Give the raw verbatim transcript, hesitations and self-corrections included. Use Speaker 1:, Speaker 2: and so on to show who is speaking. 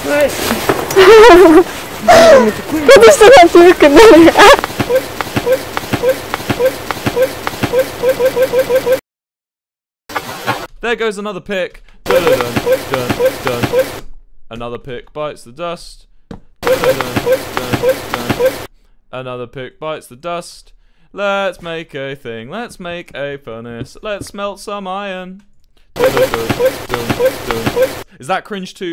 Speaker 1: Kadıştan atıyor kadar.
Speaker 2: There goes another pick. Dun, dun, dun, dun, dun. Another pick bites the dust. Dun, dun, dun, dun. Another pick bites the dust. Let's make a thing. Let's make a furnace. Let's smelt some iron. Dun, dun, dun, dun, dun. Is that cringe too?